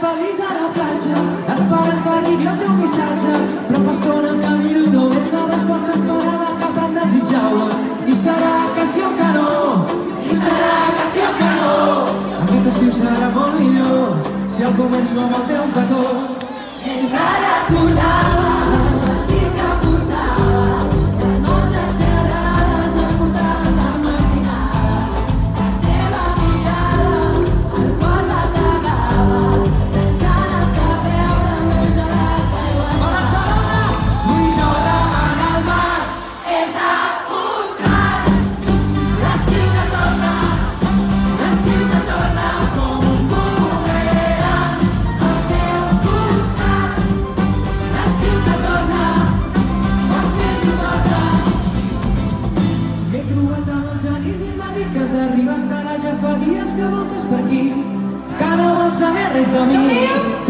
feliç a la platja, esperant que arribi el teu missatge, però fa estona que miro i no veig la resposta esperada que tant desitjava. I serà que sí o que no, i serà que sí o que no. Aquest estiu serà molt millor si el començo amb el teu petó. Encara recordava l'estiu que portaves, les nostres xerrades al portal de matinada. La teva mirada, el cor bategava, les ganes de veure el meu gelat d'aigua salada. Tu i jo davant el mar, És de buscar l'estiu que torna, l'estiu que torna com un boomerang al teu costat. L'estiu que torna, quan més ho toca. m'he trobat amb el Genís i m'ha dit que has arribat, que ara ja fa dies que voltes per aquí, que no vols saber res de mi.